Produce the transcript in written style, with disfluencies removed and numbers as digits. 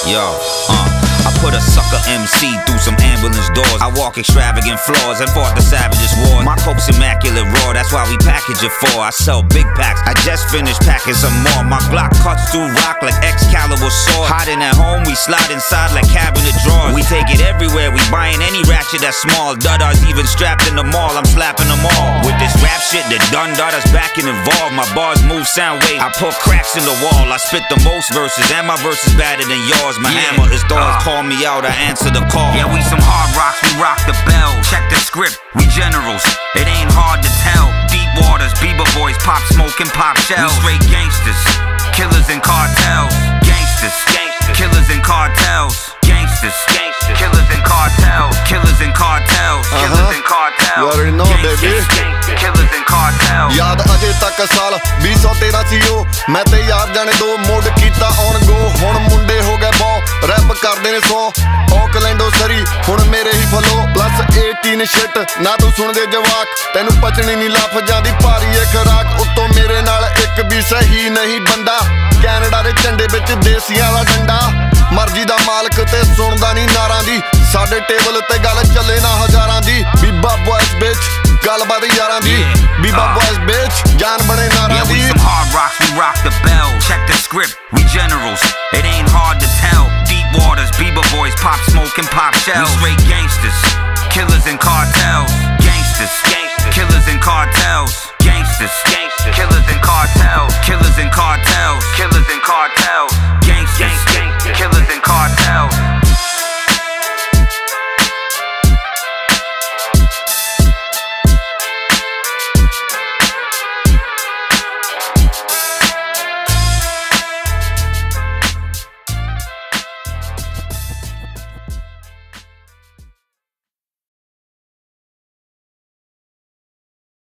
Yo, I put a sucker MC through some ambulance doors. I walk extravagant floors and fought the savagest war. My coke's immaculate raw, that's why we package it for. I sell big packs, I just finished packing some more. My Glock cuts through rock like Excalibur sword. Hiding at home, we slide inside like cabinet drawers. We take it everywhere, we buying any ratchet that's small. Duddars even strapped in the mall, I'm slapping them all. With this rap shit, the done Duddars back and involved. My bars move sound wave, I put cracks in the wall. I spit the most verses, and my verse is better than yours. My hammer is Thor's, call me out, I answer the call. Yeah, we some hard rocks, we rock the bell. Check the script, we generals, it ain't hard to tell. Deep waters, Bieber boys, pop smoke and pop shells. We straight gangsters, killers and cartels. Gangsters, killers and cartels. Gangsters, killers and cartels. Killers and cartels, killers and cartels. You already know, baby. Killers and cartels. याद अजे तक साल 2013 ਸੀ ਉਹ मैं ते यार जाने दो मोड कीता ऑन गो हुण मुंडे हो गए बहु रैप करदे ने 100 ऑकलैंडो सरी हुण मेरे ही फलो प्लस 18 शिट ना तू सुन दे जवाक तैनू पचनी नहीं लफजां दी भारी ए खराक उत्तों मेरे नाल एक भी सही नहीं बंदा कैनेडा दे झंडे विच देसियां दा डंडा मर्जी दा मालक ते सुनदा नहीं नारां दी साडे टेबल ते गल चले ना हजारां दी बीबा बॉयज बिच गलबात यारां दी बीबा बॉयज बिच जान बने नारां दी. Yeah, we some hard rocks, we rock the bell. Check the script, we generals, it ain't hard to tell. Deep waters, Bieber boys, pop smoke and pop shells. We straight gangsters, killers and cartels. Gangsters, killers and cartels. Gangsters, killers and cartels. Killers and cartels. Killers and cartels. Gangsters, killers and cartels.